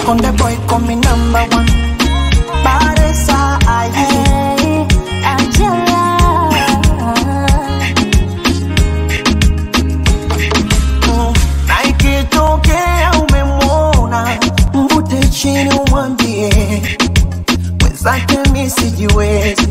On the boy call me number one. Baresa Hey, Angela. Naikitokea umemwona, mvute chini umwambie mwenzake mi sijiwezi.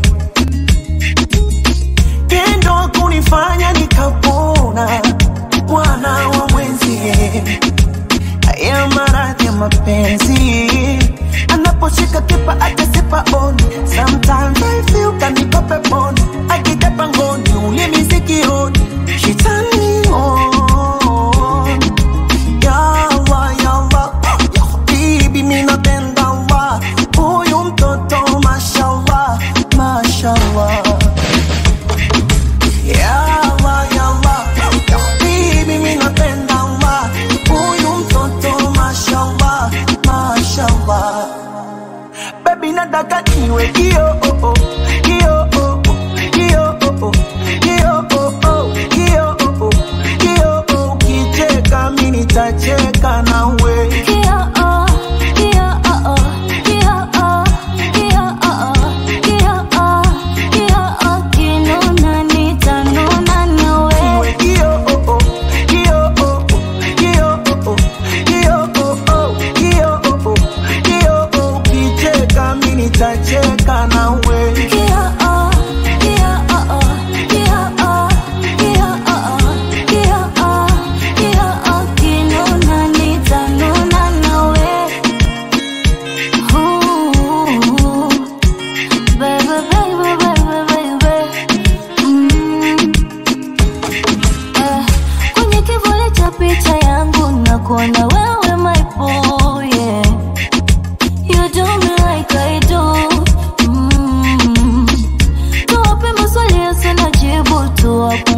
Tendo kunifanya nikapona, mwana wa mwenzie. Haya maradhi ya mapenzi, anaposhika kipa atasipa on. Sometimes I feel kaniko peponi, akija pangoni ulimi sikioni. She turn me on. Ya Allah, ya Allah, ya habibi mi napenda Allah. Huyu mtoto mashallah, mashallah. Ya Allah, ya Allah, ya habibi mi napenda Allah. Huyu mtoto mashallah, mashallah. Baby nataka niwe kio oh oh, kio oh oh, kio oh oh, kio oh oh, kio oh oh, kio oh. Ukicheka mimi nitacheka nawe. Kio oh, kio oh oh, kio oh, kio oh oh, kio oh, kio oh. Kinuna nitanuna nawe. Niwe kio oh oh, kio oh oh, kio oh oh, kio oh oh, kio oh oh, kio oh. Ukicheka mimi nitacheka nawe. Kio oh, kio oh oh, kio oh, kio oh oh, kio oh, kio oh. Kinuna nitanuna nawe. Ooh, baby, baby, baby, baby. Kwenye kivuli cha picha yangu nakuona wewe my boy, yeah. You do me like I do. Tuwape maswali yasina jibu, tuwape